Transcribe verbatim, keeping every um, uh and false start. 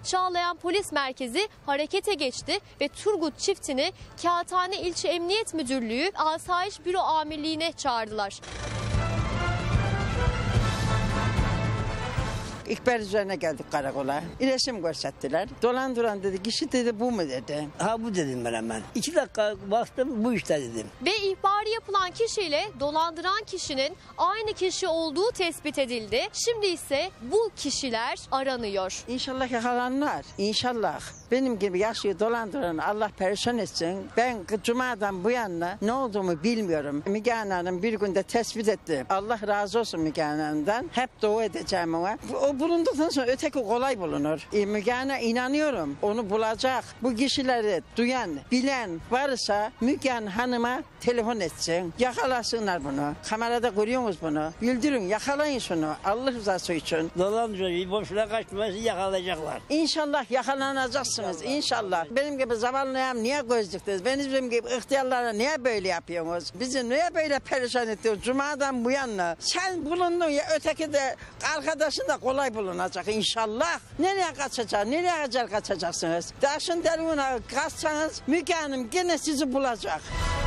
Çağlayan Polis Merkezi harekete geçti ve Turgut çiftini Kağıthane İlçe Emniyet Müdürlüğü Asayiş Büro Amirliği'ne çağırdılar. İhbar üzerine geldik karakola. İletişim gösterdiler. Dolandıran dedi, kişi dedi bu mu dedi. Ha bu dedim ben hemen. İki dakika baktım bu işte dedim. Ve ihbarı yapılan kişiyle dolandıran kişinin aynı kişi olduğu tespit edildi. Şimdi ise bu kişiler aranıyor. İnşallah yakalanırlar. İnşallah. Benim gibi yaşlı dolandıran Allah perişan etsin. Ben Cuma'dan bu yana ne olduğumu bilmiyorum. Müge Ana'nın bir günde tespit etti. Allah razı olsun Müge Ana'dan. Hep dua edeceğim ona. O bulunduktan sonra öteki kolay bulunur. E, Müge An'a inanıyorum. Onu bulacak. Bu kişileri duyan, bilen varsa Müge An'a hanıma telefon etsin. Yakalasınlar bunu. Kamerada görüyorsunuz bunu. Bildirin, yakalayın şunu. Allah rızası için. Dolandırıcı boşuna kaçması yakalayacaklar. İnşallah yakalanacaksınız. İnşallah. İnşallah. Benim gibi zavallıyam niye gözlüktünüz? Benim gibi ihtiyarlara niye böyle yapıyorsunuz? Bizi niye böyle perişan ettiniz? Cuma'dan bu yana. Sen bulundun ya, öteki de arkadaşın da kolay bulunacak inşallah. Nereye kaçacak? Nereye acil kaçacaksınız? Taşın derine kaçsanız Müge Hanım gene sizi bulacak.